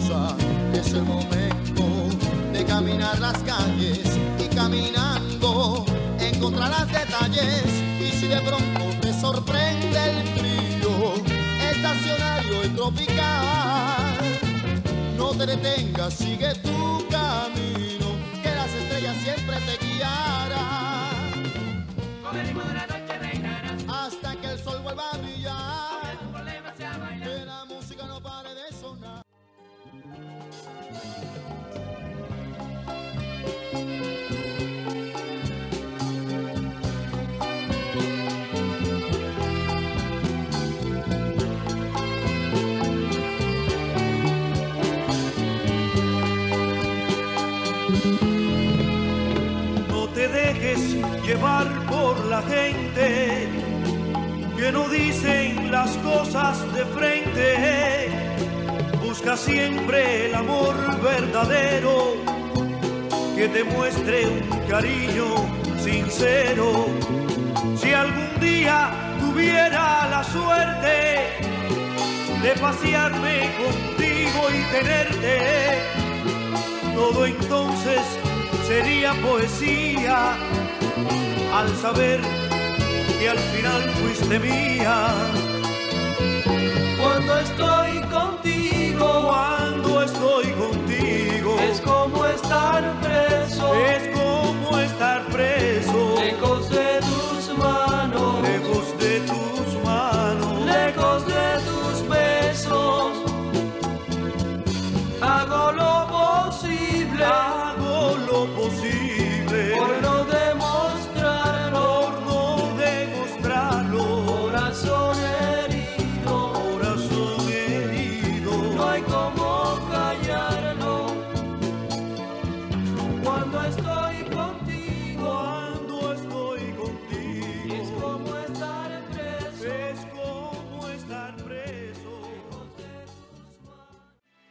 pausa, es el momento de caminar las calles y caminando encontrarás detalles. Y si de pronto te sorprende el frío estacionario y tropical, no te detengas, sigue tu camino, que las estrellas siempre te guiarán. Con el ritmo de la noche reinarás hasta que el sol vuelva a brillar, aunque tu problema sea bailar. que la música no pare de sonar. No te dejes llevar por la gente que no dicen las cosas de frente. Busca siempre el amor verdadero que te muestre un cariño sincero. Si algún día tuviera la suerte de pasearme contigo y tenerte, todo entonces sería poesía al saber que al final fuiste mía. Cuando estoy contigo, es como estar preso, lejos de tus manos, lejos de tus manos, lejos de tus besos. Hago lo posible por no demostrarlo, corazón herido, no hay como callarlo. Cuando estoy contigo, es como estar preso, lejos de tus manos.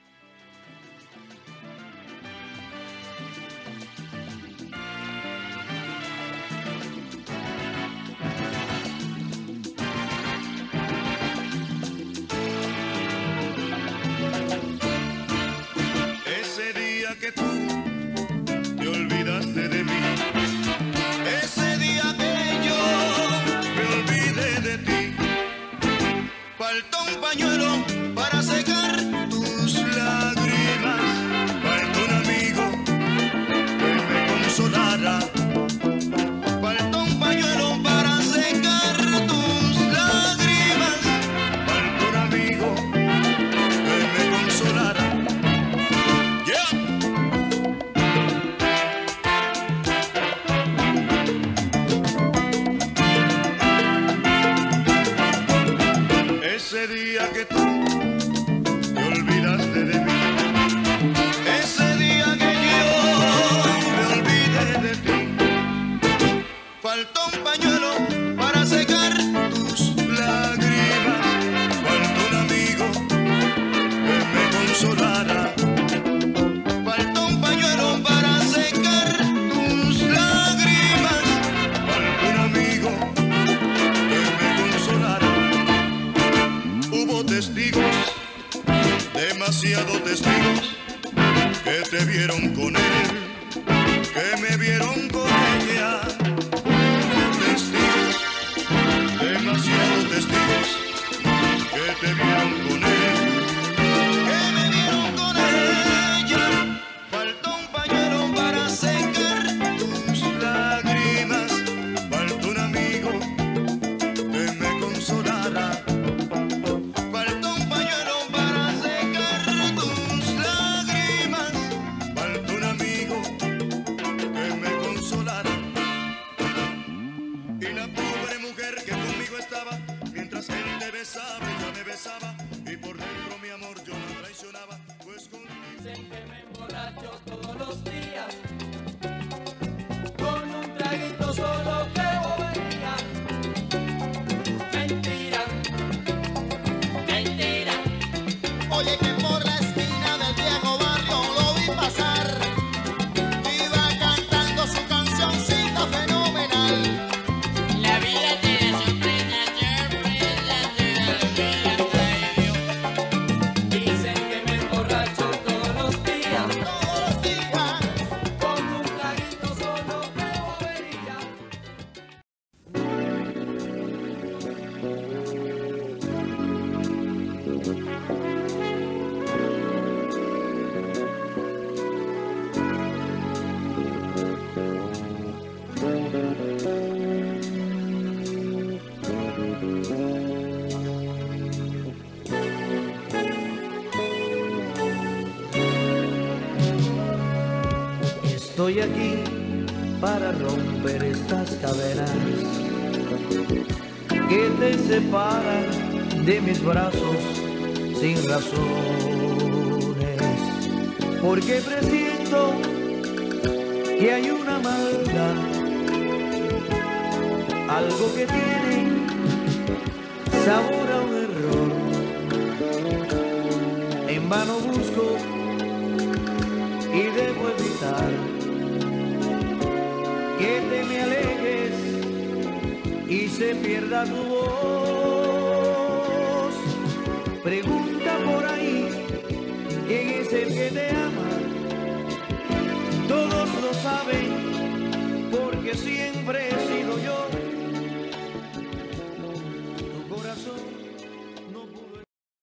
Ese día que tú te olvidaste de mí, ese día que yo me olvidé de ti, faltó un pañuelo para secar tus lágrimas, faltó un amigo que me consolara, faltó un pañuelo para secar tus lágrimas, faltó un amigo que me consolara. Ese día que tú te olvidaste de mí, ese día que yo me olvidé de ti, faltó un pañuelo para secar tus lágrimas, faltó un amigo que me consolara, faltó un pañuelo para secar tus lágrimas, faltó un amigo que me consolara. Hubo testigos, demasiados testigos, que te vieron con él, que me vieron con ella. Hubo testigos, demasiados testigos, que te vieron con él, que me vieron con ella. Faltó un pañuelo para secar tus lágrimas, faltó un amigo que me consolara. Faltó un pañuelo para secar tus lágrimas, faltó un amigo que me consolara. Y la pobre mujer que conmigo estaba, mientras él te besaba, ella me besaba, y por dentro mi amor yo no traicionaba, pues contigo. Dicen que me emborracho todos los días con un traguito solo que bobería. Mentira, mentira. Oye, que por la esquina del viejo barrio lo vi pasar, iba cantando su cancioncita fenomenal. La vida te da sorpresa, sorpresa, te da alegría, traición. Dicen que me emborracho todos Estoy aquí para romper estas cadenas que te separan de mis brazos sin razones, porque presiento que hay una maldad, algo que tiene sabor a un error. En vano busco y debo evitar que te me alejes y se pierda tu voz. Pregunta por ahí quién es el que te ama. Todos lo saben porque siempre he sido yo. Tu corazón no pudo.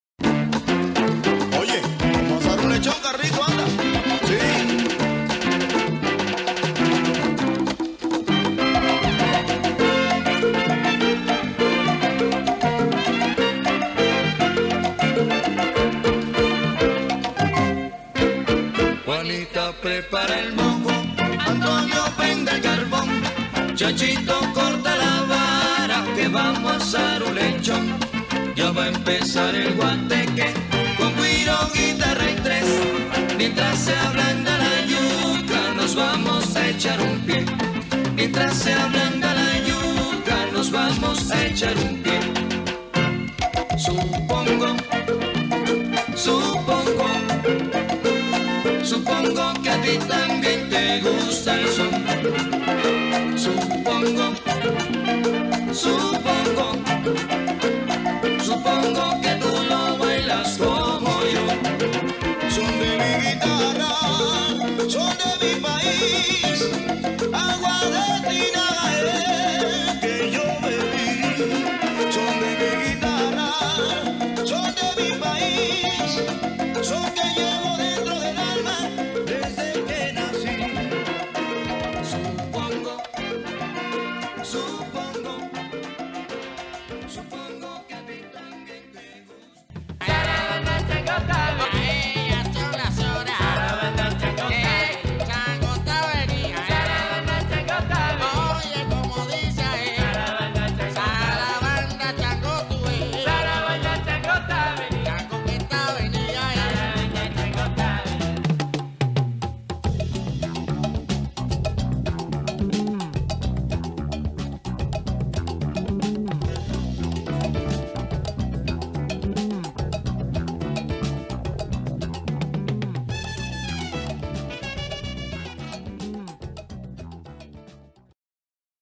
Oye, vamos a hacer un lechón, Carrito, anda. Sí. Juanita prepara el mojo, Antonio prende el carbón, Chachito corta la vara, que vamos a asar un lechón. Ya va a empezar el guateque, con guiro, guitarra y tres. Mientras se ablanda la yuca, nos vamos a echar un pie. Mientras se ablanda la yuca, nos vamos a echar un pie. Supongo, supongo, supongo que a ti también te gusta el son. Supongo, supongo, supongo que tú lo bailas como yo. Son de mi guitarra